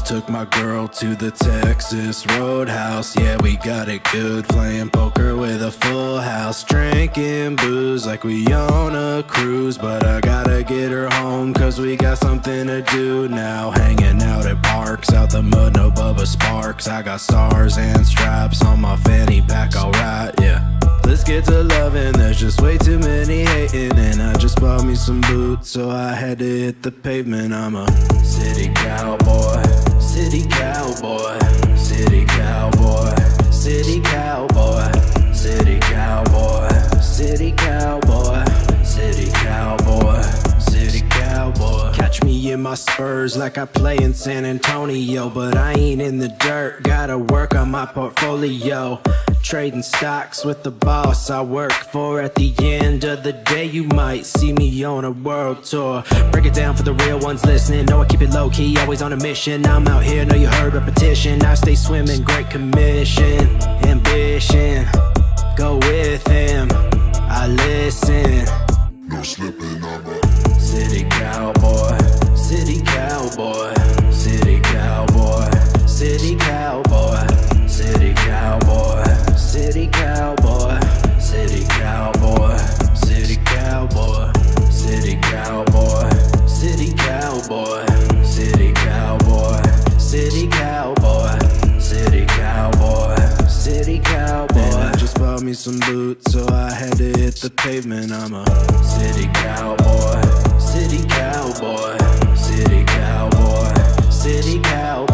Took my girl to the Texas Roadhouse. Yeah, we got it good, playing poker with a full house, drinking booze like we on a cruise. But I gotta get her home cause we got something to do now. Hanging out at parks, out the mud, no Bubba Sparks. I got stars and stripes on my fanny pack, alright, yeah. Let's get to loving, there's just way too many hating. And I just bought me some boots, so I had to hit the pavement. I'm a city cowboy, city cowboy, city cowboy, city cowboy, city cowboy, city cowboy, city cowboy, city cowboy. Catch me in my Spurs like I play in San Antonio, but I ain't in the dirt, gotta work on my portfolio. Trading stocks with the boss I work for. At the end of the day, you might see me on a world tour. Break it down for the real ones listening. Know I keep it low key, always on a mission. I'm out here, know you heard repetition. I stay swimming, great commission, ambition. Go with him, I listen. No slipping, I'm a city cowboy, city cowboy, city cowboy, city cowboy, city cowboy, city cowboy, city cowboy, city cowboy, city cowboy, city cowboy, city cowboy, city cowboy, city cowboy, city cowboy. I just bought me some boots, so I had to hit the pavement. I'm a city cowboy, city cowboy, city cowboy, city cowboy.